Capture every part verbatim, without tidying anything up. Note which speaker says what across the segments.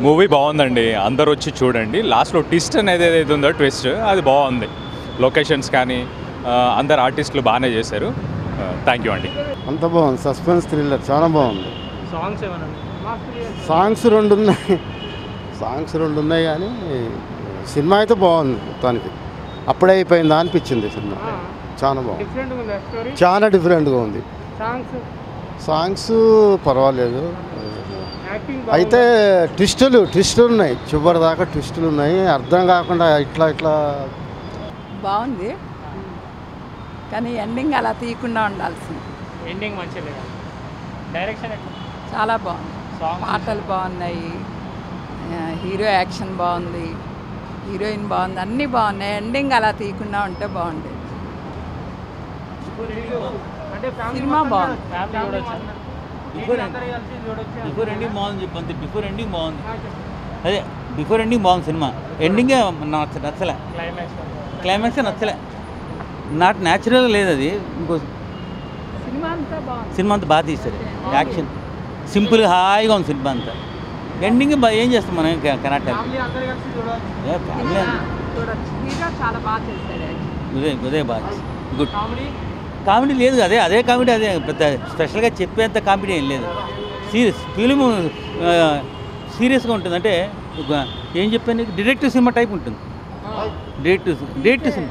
Speaker 1: Movie బాగుందండి, అందరూ వచ్చి చూడండి. లాస్ట్లో ట్విస్ట్ అనేది ఏదైతే ఉందో ట్విస్ట్ అది బాగుంది. లొకేషన్స్ కానీ అందరు ఆర్టిస్టులు బాగానే చేశారు. థ్యాంక్ యూ అండి.
Speaker 2: అంత బాగుంది, సస్పెన్స్ థ్రిల్లర్ చాలా బాగుంది.
Speaker 3: సాంగ్స్ ఏమన్నా
Speaker 2: సాంగ్స్ రెండు ఉన్నాయి సాంగ్స్ రెండు ఉన్నాయి కానీ సినిమా అయితే బాగుంది. మొత్తానికి అప్పుడే అయిపోయిందా అనిపించింది సినిమా. చాలా బాగుంది, చాలా డిఫరెంట్గా ఉంది. సాంగ్స్ పర్వాలేదు, అయితే ట్విస్టులు ట్విస్టులు ఉన్నాయి, చివరి దాకా ట్విస్టులు ఉన్నాయి. అర్థం కాకుండా ఇట్లా ఇట్లా
Speaker 4: బాగుంది, కానీ ఎండింగ్ అలా తీయకుండా ఉండాల్సింది.
Speaker 3: ఎండింగ్ మంచిగా డైరెక్షన్
Speaker 4: చాలా బాగుంది, పాటలు బాగున్నాయి, హీరో యాక్షన్ బాగుంది, హీరోయిన్ బాగుంది, అన్నీ బాగున్నాయి. ఎండింగ్ అలా తీయకుండా ఉంటే బాగుండేది. సినిమా బాగుంది.
Speaker 5: బిఫోర్ ఎండింగ్ బాగుంది చెప్పండి. బిఫోర్ ఎండింగ్ బాగుంది, అదే బిఫోర్ ఎండింగ్ బాగుంది సినిమా. ఎండింగే నచ్చ నచ్చలే, క్లైమాక్సే నచ్చలే, నాట్ న్యాచురల్గా లేదు అది. ఇంకో
Speaker 4: సినిమా అంతా బాగుంది,
Speaker 5: సినిమా అంతా బాగా తీస్తారు, యాక్షన్ సింపుల్గా హాయిగా ఉంది సినిమా అంతా. ఎండింగ్ బాగా ఏం చేస్తాం మనం కరెక్ట్. ఉదయ్ ఉదయ్ బాగా గుడ్. కామెడీ లేదు, అదే అదే కామెడీ, అదే పెద్ద స్పెషల్గా చెప్పేంత కామెడీ ఏం లేదు. సీరియస్ ఫిలిం సీరియస్గా ఉంటుంది. అంటే ఏం చెప్పాను, డిటెక్టివ్ సినిమా టైప్ ఉంటుంది. డిటెక్టివ్ డిటెక్టివ్ సినిమా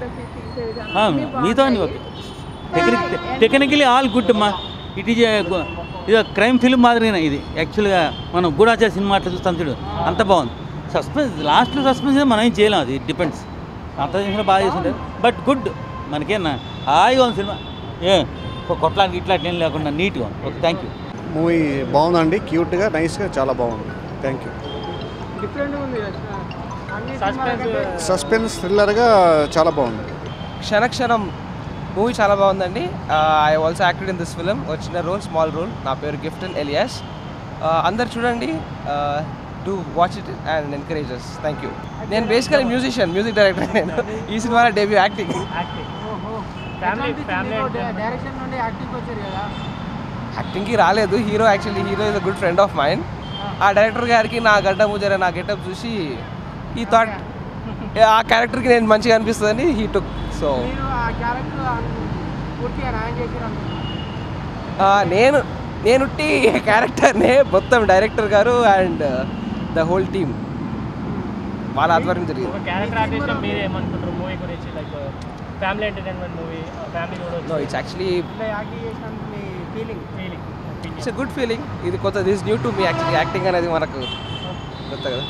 Speaker 5: మీతో okay. Technique technically all good అమ్మా. ఇట్ ఈజ్ ఇది క్రైమ్ ఫిల్మ్ మాదిరిగా ఇది. యాక్చువల్గా మనం గూఢాచార సినిమా అట్లా చూస్తాం చూడు, అంత బాగుంది. సస్పెన్స్ లాస్ట్లో సస్పెన్స్ మనం ఏం చేయలేం, అది డిపెండ్స్. అంత చేసిన బాగా చేస్తుంటారు, బట్ గుడ్. మనకేనా హాయిగా ఉంది సినిమా, ఏ కొట్లానికి ఇట్లా ఏం లేకుండా నీట్గా ఉంది. Okay, thank you.
Speaker 2: మూవీ బాగుందండి, క్యూట్గా నైస్గా చాలా బాగుంది. Thank you. సస్పెన్స్ థ్రిల్లర్గా చాలా బాగుంది.
Speaker 6: క్షణక్షణం మూవీ చాలా బాగుందండి. I also acted in this film. వచ్చిన రోల్ స్మాల్ రోల్. నా పేరు గిఫ్టన్ ఎలియాస్. అందరు చూడండి, do watch it and encourages. Thank you. నేను బేసికలీ మ్యూజిషియన్, మ్యూజిక్ డైరెక్టర్. నేను ఈ సినిమాలో డెబ్యూ యాక్టింగ్. యాక్టింగ్కి రాలేదు, hero actually hero is a good friend of mind. ఆ డైరెక్టర్ గారికి నా గడ్డ ముజర నా గెటప్ చూసి ఈ థాట్ ఆ క్యారెక్టర్కి నేను మంచిగా అనిపిస్తుందని హీ టుక్. సో నేను నేను క్యారెక్టర్నే మొత్తం డైరెక్టర్ గారు అండ్ ద హోల్ టీమ్ వాళ్ళ ఆధ్వర్యం జరిగింది. No, it's actually it's a good feeling. ఇది కొత్త, this new to me. Actually acting అనేది మనకు కొత్త కదా.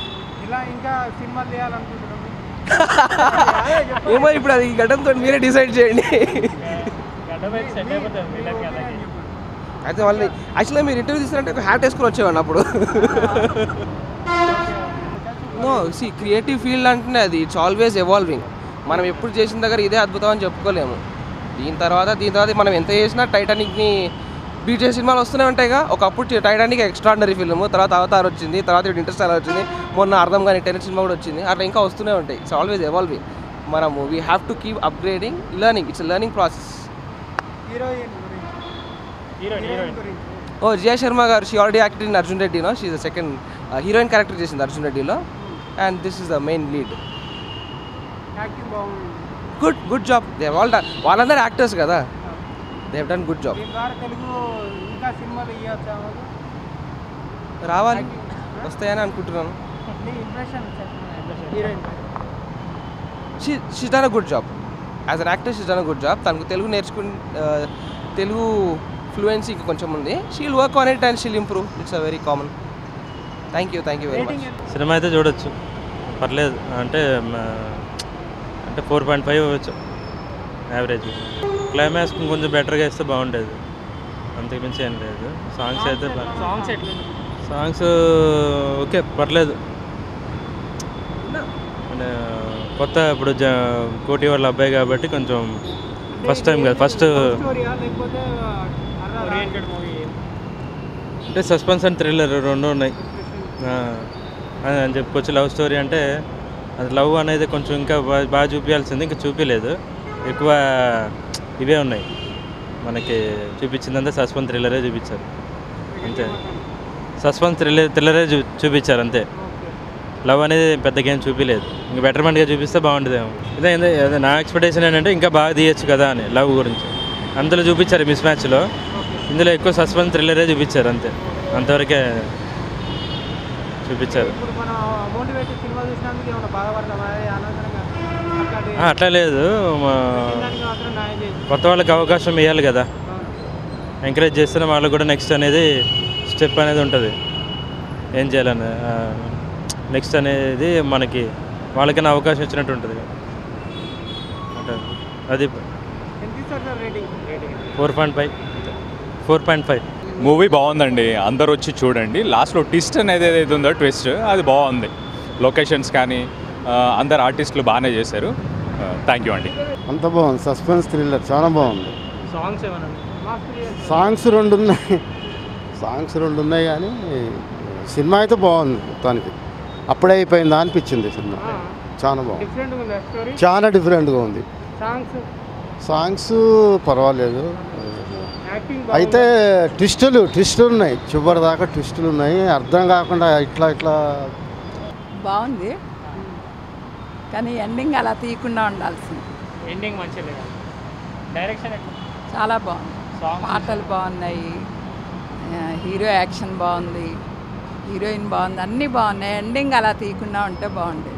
Speaker 6: ఏమో ఇప్పుడు అది గడ్డంతో మీరే డిసైడ్ చేయండి. అయితే మళ్ళీ యాక్చువల్గా మీరు ఇంటర్వ్యూ తీసుకున్నట్టే ఒక హ్యాట్ వేసుకొని వచ్చేవాడిని అప్పుడు. నో, సి క్రియేటివ్ ఫీల్డ్ అంటేనే అది ఇట్స్ ఆల్వేస్ ఎవాల్వింగ్. మనం ఎప్పుడు చేసిన దగ్గర ఇదే అద్భుతం అని చెప్పుకోలేము. దీని తర్వాత దీని తర్వాత మనం ఎంత చేసినా టైటానిక్ని బీట్ చేసే సినిమాలు వస్తూనే ఉంటాయిగా. ఒకప్పుడు టైటానిక్ ఎక్స్ట్రాడినరీ ఫిల్మ్, తర్వాత అవతార్ వచ్చింది, తర్వాత ఇప్పుడు ఇంటర్స్టెల్లార్ వచ్చింది, మొన్న అర్థం కాని టెనెట్ సినిమా కూడా వచ్చింది. అట్లా ఇంకా వస్తూనే ఉంటాయి. It's always evolving. మనము we have to keep upgrading, learning. It's learning process. ఓ జియా శర్మ గారు, she already acted in Arjun Reddy. No, she is the second heroine character చేసింది అర్జున్ రెడ్డిలో, and this is the main lead. Good good job. They all done. వాళ్ళందరూ actors కదా, they have done good job. రావాలి, వస్తాయని అనుకుంటున్నాను. She she done a good job as an actor. She done a good job. తనకు తెలుగు నేర్చుకుని Telugu fluency ఇంకా కొంచెం ఉంది. She'll work on it and she'll improve. It's a very common. Thank you thank you very much.
Speaker 7: Cinema అయితే చూడొచ్చు, పర్లేదు. అంటే అంటే ఫోర్ పాయింట్ ఫైవ్ అవ్వచ్చు యావరేజ్. క్లైమాక్స్ కొంచెం బెటర్గా ఇస్తే బాగుండేది, అంతకుమించి ఏం లేదు. సాంగ్స్ అయితే సాంగ్స్ ఓకే, పర్లేదు. అంటే కొత్త ఇప్పుడు జ కోటి వాళ్ళ అబ్బాయి కాబట్టి కొంచెం ఫస్ట్ టైం కదా. ఫస్ట్ అంటే సస్పెన్స్ అండ్ థ్రిల్లర్ రెండు ఉన్నాయి అని చెప్పుకోవచ్చు. లవ్ స్టోరీ అంటే అది లవ్ అనేది కొంచెం ఇంకా బాగా బాగా చూపించాల్సింది, ఇంకా చూపించలేదు. ఎక్కువ ఇవే ఉన్నాయి మనకి చూపించిందంతా సస్పెన్స్ థ్రిల్లరే చూపించారు అంతే. సస్పెన్స్ థ్రిల్లర్ థ్రిల్లరే చూ చూపించారు అంతే. లవ్ అనేది పెద్ద గేమ్ చూపించలేదు. ఇంకా బెటర్మెంట్గా చూపిస్తే బాగుంటుందేమో. ఇదే అదే నా ఎక్స్పెక్టేషన్ ఏంటంటే ఇంకా బాగా తీయచ్చు కదా అని లవ్ గురించి. అందులో చూపించారు మిస్ మ్యాచ్లో. ఇందులో ఎక్కువ సస్పెన్స్ థ్రిల్లరే చూపించారు అంతే. అంతవరకే చూపించారు. అట్లా లేదు, కొత్త వాళ్ళకి అవకాశం ఇవ్వాలి కదా, ఎంకరేజ్ చేస్తేనే వాళ్ళకు కూడా నెక్స్ట్ అనేది స్టెప్ అనేది ఉంటుంది. ఏం చేయాలని నెక్స్ట్ అనేది మనకి వాళ్ళకైనా అవకాశం ఇచ్చినట్టు ఉంటుంది. అది four point five four point five
Speaker 1: movie బాగుందండి, అందరు వచ్చి చూడండి. లాస్ట్లో ట్విస్ట్ అనేది ఏదైతే ఉందో ట్విస్ట్ అది బాగుంది. లొకేషన్స్ కానీ అందరు ఆర్టిస్టులు బాగానే చేశారు. థ్యాంక్ యూ అండి.
Speaker 2: అంత బాగుంది, సస్పెన్స్ థ్రిల్లర్ చాలా బాగుంది.
Speaker 3: సాంగ్స్ ఏమన్నా
Speaker 2: సాంగ్స్ రెండు ఉన్నాయి సాంగ్స్ రెండు ఉన్నాయి కానీ సినిమా అయితే బాగుంది. మొత్తానికి అప్పుడే అయిపోయిందా అనిపించింది సినిమా. చాలా బాగుంది,
Speaker 3: డిఫరెంట్గా ఉందా స్టోరీ?
Speaker 2: చాలా డిఫరెంట్గా ఉంది.
Speaker 3: సాంగ్స్
Speaker 2: సాంగ్స్ పర్వాలేదు,
Speaker 3: యాక్టింగ్
Speaker 2: అయితే ట్విస్టులు ట్విస్టులు ఉన్నాయి, చివరి దాకా ట్విస్టులు ఉన్నాయి. అర్థం కాకుండా ఇట్లా ఇట్లా
Speaker 4: బాగుంది, కానీ ఎండింగ్ అలా తీయకుండా ఉండాల్సింది.
Speaker 3: ఎండింగ్ మంచిగా లేదా? డైరెక్షన్ ఎట్లా?
Speaker 4: చాలా బాగుంది,
Speaker 3: సాంగ్
Speaker 4: పాటలు బాగున్నాయి, ఆ, హీరో యాక్షన్ బాగుంది, హీరోయిన్ బాగుంది, అన్నీ బాగున్నాయి. ఎండింగ్ అలా తీయకుండా ఉంటే బాగుండేది.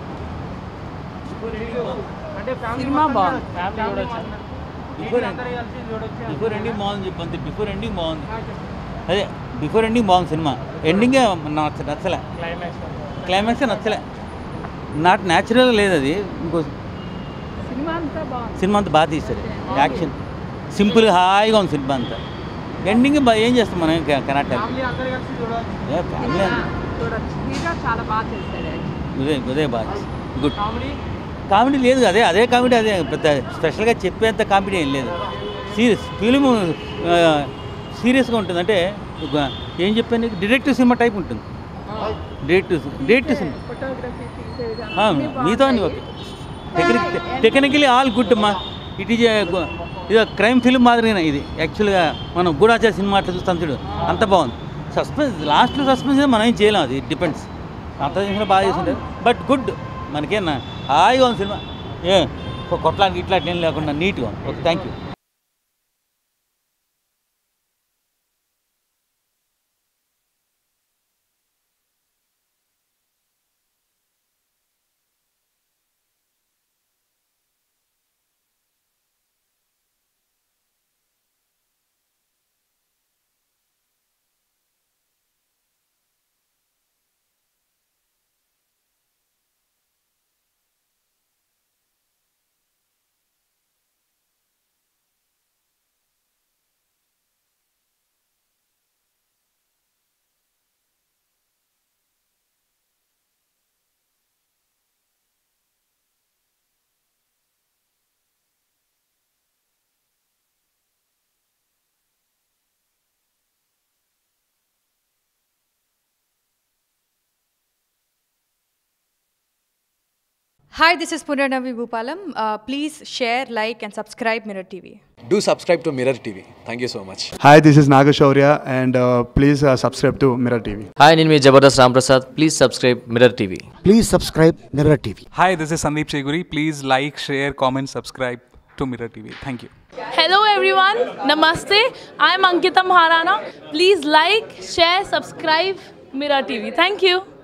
Speaker 3: అంటే
Speaker 4: సినిమా బాగుంది.
Speaker 3: ఫ్యామిలీ చూడొచ్చు.
Speaker 5: బిఫోర్ బిఫోర్ ఎండింగ్ బాగుంది చెప్పి అంతే. బిఫోర్ ఎండింగ్ బాగుంది, అదే బిఫోర్ ఎండింగ్ బాగుంది సినిమా. ఎండింగే నచ్చ నచ్చలే,
Speaker 3: క్లైమాక్స్
Speaker 5: క్లైమాక్స్ నచ్చలే, నాట్ న్యాచురల్ లేదు అది. ఇంకో
Speaker 4: సినిమా అంతా బాగుంది.
Speaker 5: సినిమా అంతా బాగా తీస్తారు, యాక్షన్ సింపుల్ హాయిగా ఉంది సినిమా అంతా. ఎండింగ్ బా ఏం చేస్తాం మనం కనెక్ట్
Speaker 3: ఫ్యామిలీ అందరూ కలిసి చూడవచ్చు.
Speaker 5: ఏ ఫ్యామిలీ
Speaker 4: చూడొచ్చు, హీరో చాలా బాగా చేశాడు.
Speaker 5: ఉదయ్ ఉదయ్ బాగా గుడ్.
Speaker 3: కామెడీ
Speaker 5: కామెడీ లేదు, అదే అదే కామెడీ, అదే పెద్ద స్పెషల్గా చెప్పేంత కామెడీ ఏం లేదు. సీరియస్ ఫిలిం సీరియస్గా ఉంటుంది. అంటే ఒక ఏం చెప్పాను, డిటెక్టివ్ సినిమా టైప్ ఉంటుంది. డిటెక్టివ్ డిటెక్టివ్ సినిమా
Speaker 4: ఫోటోగ్రఫీ తీసే విధానం
Speaker 5: మీతో అని okay. Technique technically all good అమ్మా. ఇట్ ఈజ్ ఇది క్రైమ్ ఫిల్మ్ మాదిరిగా ఇది. యాక్చువల్గా మనం గూఢాచార సినిమా అట్లా చూస్తాం చూడు, అంత బాగుంది. సస్పెన్స్ లాస్ట్లో సస్పెన్స్ మనం ఏం చేయలేం, అది డిపెండ్స్. అంత చేసినా బాగా చేసింటారు, బట్ గుడ్. మనకేనా హాయిగా ఉంది సినిమా, ఏ కొట్లానికి ఇట్లా ఏం లేకుండా నీట్గా ఉంది. Okay, thank you.
Speaker 8: Hi, this is Purnarnavi Bhupalam. Uh, please share, like, and subscribe Mirror T V.
Speaker 9: Do subscribe to Mirror T V. Thank you so much.
Speaker 10: Hi, this is Nagashaurya and uh, please uh, subscribe to Mirror T V.
Speaker 11: Hi, నేను మీ Jabardasth Ramprasad. Please subscribe Mirror T V.
Speaker 2: Please subscribe mirror TV.
Speaker 12: Hi, this is Sandeep Cheguri. Please like, share, comment, subscribe to Mirror T V. Thank you.
Speaker 13: Hello everyone. Namaste. I'm Ankita Maharana. Please like, share, subscribe Mirror T V. Thank you.